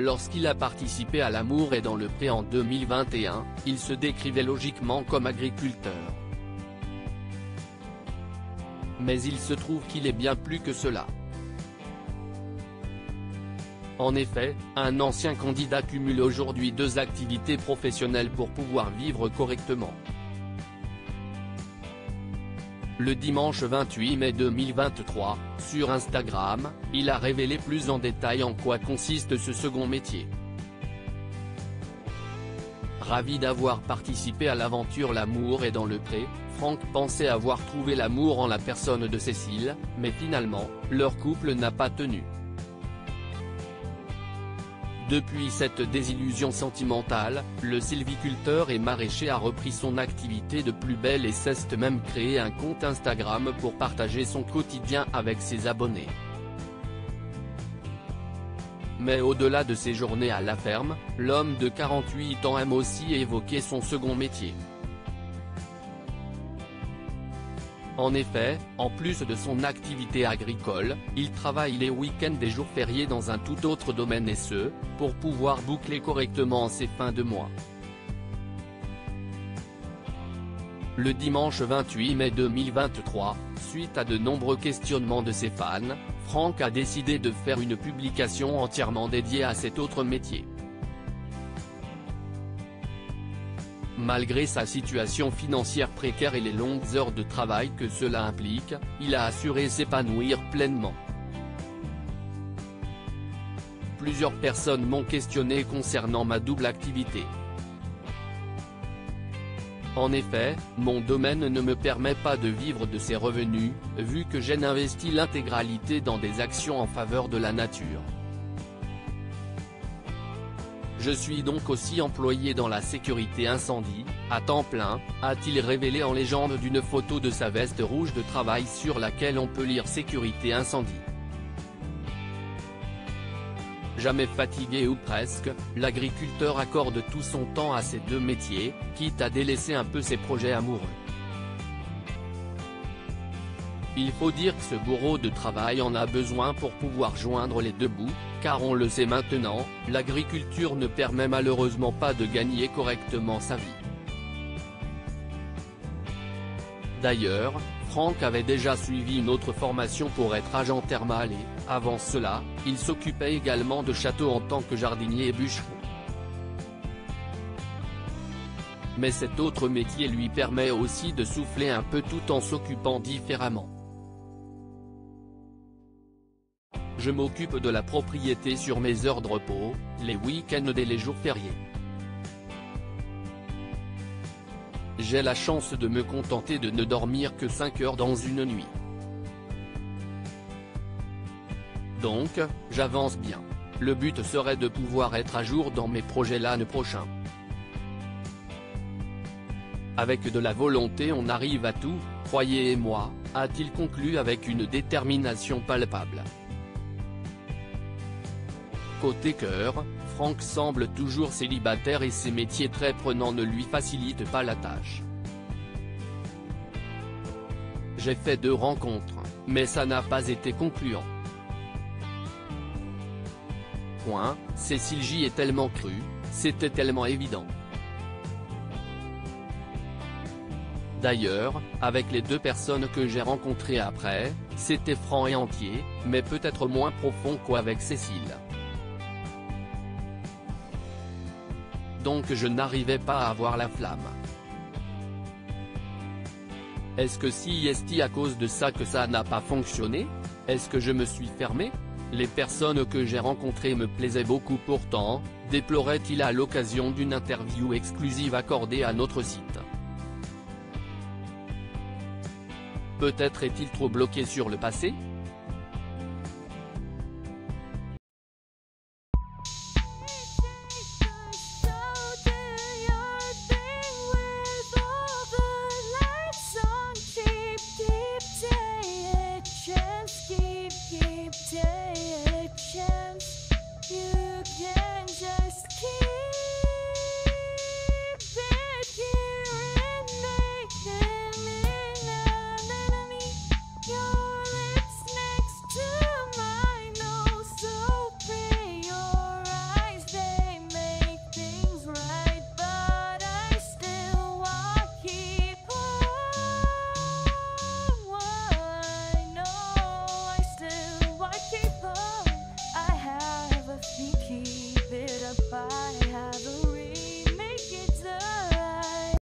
Lorsqu'il a participé à L'amour est dans le pré en 2021, il se décrivait logiquement comme agriculteur. Mais il se trouve qu'il est bien plus que cela. En effet, un ancien candidat cumule aujourd'hui 2 activités professionnelles pour pouvoir vivre correctement. Le dimanche 28 mai 2023, sur Instagram, il a révélé plus en détail en quoi consiste ce second métier. Ravi d'avoir participé à l'aventure L'amour est dans le pré, Franck pensait avoir trouvé l'amour en la personne de Cécile, mais finalement, leur couple n'a pas tenu. Depuis cette désillusion sentimentale, le sylviculteur et maraîcher a repris son activité de plus belle et s'est même créé un compte Instagram pour partager son quotidien avec ses abonnés. Mais au-delà de ses journées à la ferme, l'homme de 48 ans aime aussi évoquer son second métier. En effet, en plus de son activité agricole, il travaille les week-ends et jours fériés dans un tout autre domaine et ce, pour pouvoir boucler correctement ses fins de mois. Le dimanche 28 mai 2023, suite à de nombreux questionnements de ses fans, Franck a décidé de faire une publication entièrement dédiée à cet autre métier. Malgré sa situation financière précaire et les longues heures de travail que cela implique, il a assuré s'épanouir pleinement. Plusieurs personnes m'ont questionné concernant ma double activité. En effet, mon domaine ne me permet pas de vivre de ces revenus, vu que j'ai investi l'intégralité dans des actions en faveur de la nature. Je suis donc aussi employé dans la sécurité incendie, à temps plein, a-t-il révélé en légende d'une photo de sa veste rouge de travail sur laquelle on peut lire sécurité incendie. Jamais fatigué ou presque, l'agriculteur accorde tout son temps à ces 2 métiers, quitte à délaisser un peu ses projets amoureux. Il faut dire que ce bourreau de travail en a besoin pour pouvoir joindre les 2 bouts, car on le sait maintenant, l'agriculture ne permet malheureusement pas de gagner correctement sa vie. D'ailleurs, Franck avait déjà suivi une autre formation pour être agent thermal et, avant cela, il s'occupait également de châteaux en tant que jardinier et bûcheron. Mais cet autre métier lui permet aussi de souffler un peu tout en s'occupant différemment. Je m'occupe de la propriété sur mes heures de repos, les week-ends et les jours fériés. J'ai la chance de me contenter de ne dormir que 5 heures dans une nuit. Donc, j'avance bien. Le but serait de pouvoir être à jour dans mes projets l'année prochaine. Avec de la volonté on arrive à tout, croyez-moi, a-t-il conclu avec une détermination palpable. Côté cœur, Franck semble toujours célibataire et ses métiers très prenants ne lui facilitent pas la tâche. J'ai fait 2 rencontres, mais ça n'a pas été concluant. Cécile J est tellement crue, c'était tellement évident. D'ailleurs, avec les 2 personnes que j'ai rencontrées après, c'était franc et entier, mais peut-être moins profond qu'avec Cécile. Donc je n'arrivais pas à avoir la flamme. Est-ce que si est à cause de ça que ça n'a pas fonctionné? Est-ce que je me suis fermé? Les personnes que j'ai rencontrées me plaisaient beaucoup pourtant, déplorait-il à l'occasion d'une interview exclusive accordée à notre site. Peut-être est-il trop bloqué sur le passé?